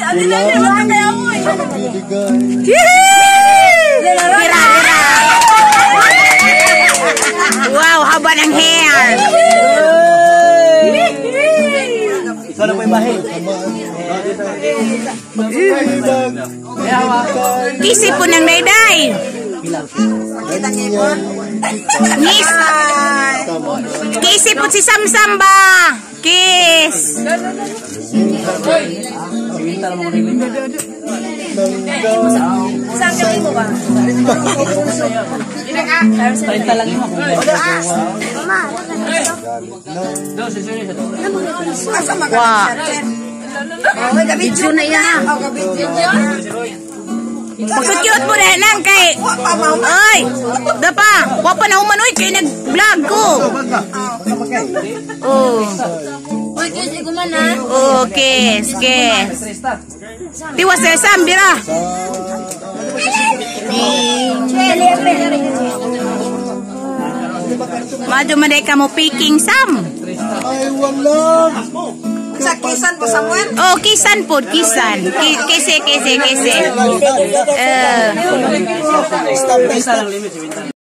Hira. Wow, haba ng hair. Sana po ibahin. Kisi po ng dayday. Nis. Kisi po si Samsam ba? Kiss. Saan ka mo ba? Tayo lang mo. Wow. Video na yan. Pagsukyot mo na lang kay... Ay! Dapa! Huwag pa na umanoy kay nag-vlog ko. Oh. Oh, kiss. Tiwas sa sambira. Mado maday ka mo picking Sam. Ay, wala. Sa kisan po, Samuel? Oh, kisan po, kisan. Kese. Stop.